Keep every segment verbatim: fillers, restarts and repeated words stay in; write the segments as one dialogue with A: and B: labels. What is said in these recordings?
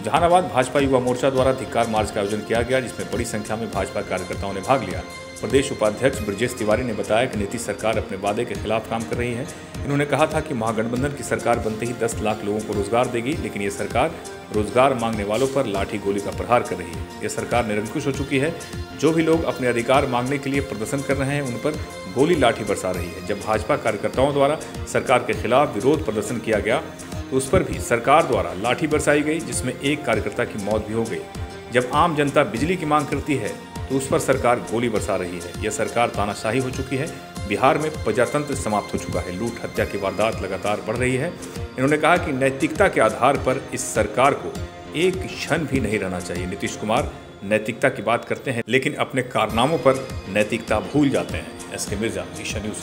A: जहानाबाद भाजपा युवा मोर्चा द्वारा धिक्कार मार्च का आयोजन किया गया, जिसमें बड़ी संख्या में भाजपा कार्यकर्ताओं ने भाग लिया। प्रदेश उपाध्यक्ष ब्रजेश तिवारी ने बताया कि नीतीश सरकार अपने वादे के खिलाफ काम कर रही है। इन्होंने कहा था कि महागठबंधन की सरकार बनते ही दस लाख लोगों को रोजगार देगी, लेकिन ये सरकार रोजगार मांगने वालों पर लाठी गोली का प्रहार कर रही है। ये सरकार निरंकुश हो चुकी है। जो भी लोग अपने अधिकार मांगने के लिए प्रदर्शन कर रहे हैं, उन पर गोली लाठी बरसा रही है। जब भाजपा कार्यकर्ताओं द्वारा सरकार के खिलाफ विरोध प्रदर्शन किया गया तो उस पर भी सरकार द्वारा लाठी बरसाई गई, जिसमें एक कार्यकर्ता की मौत भी हो गई। जब आम जनता बिजली की मांग करती है तो उस पर सरकार गोली बरसा रही है। यह सरकार तानाशाही हो चुकी है। बिहार में प्रजातंत्र समाप्त हो चुका है। लूट हत्या की वारदात लगातार बढ़ रही है। इन्होंने कहा कि नैतिकता के आधार पर इस सरकार को एक क्षण भी नहीं रहना चाहिए। नीतीश कुमार नैतिकता की बात करते हैं, लेकिन अपने कारनामों पर नैतिकता भूल जाते हैं। एस के मिर्जा, ईशा न्यूज़।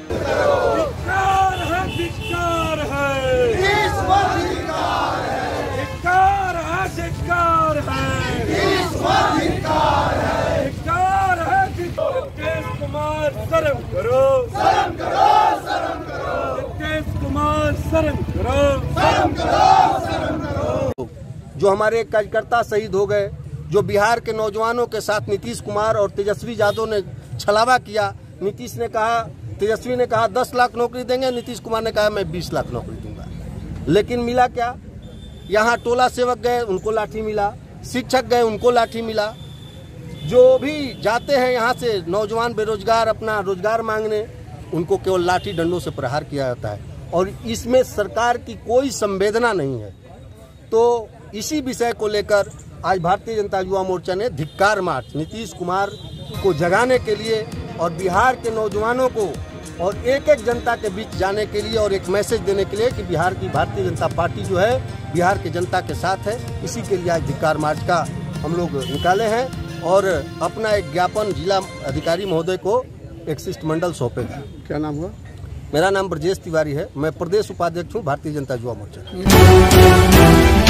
B: शर्म करो, शर्म करो, शर्म करो। नीतीश कुमार शर्म करो, शर्म करो, शर्म करो।
C: जो हमारे कार्यकर्ता शहीद हो गए, जो बिहार के नौजवानों के साथ नीतीश कुमार और तेजस्वी यादव ने छलावा किया। नीतीश ने कहा, तेजस्वी ने कहा दस लाख नौकरी देंगे, नीतीश कुमार ने कहा मैं बीस लाख नौकरी दूंगा। लेकिन मिला क्या? यहाँ टोला सेवक गए, उनको लाठी मिला। शिक्षक गए, उनको लाठी मिला। जो भी जाते हैं यहाँ से नौजवान बेरोजगार अपना रोजगार मांगने, उनको केवल लाठी डंडों से प्रहार किया जाता है और इसमें सरकार की कोई संवेदना नहीं है। तो इसी विषय को लेकर आज भारतीय जनता युवा मोर्चा ने धिक्कार मार्च नीतीश कुमार को जगाने के लिए और बिहार के नौजवानों को और एक एक जनता के बीच जाने के लिए और एक मैसेज देने के लिए कि बिहार की भारतीय जनता पार्टी जो है बिहार के जनता के साथ है। इसी के लिए आज धिक्कार मार्च का हम लोग निकाले हैं और अपना एक ज्ञापन जिला अधिकारी महोदय को एक शिष्टमंडल सौंपेगा।
D: क्या नाम हुआ?
C: मेरा नाम ब्रजेश तिवारी है। मैं प्रदेश उपाध्यक्ष हूँ भारतीय जनता युवा मोर्चा।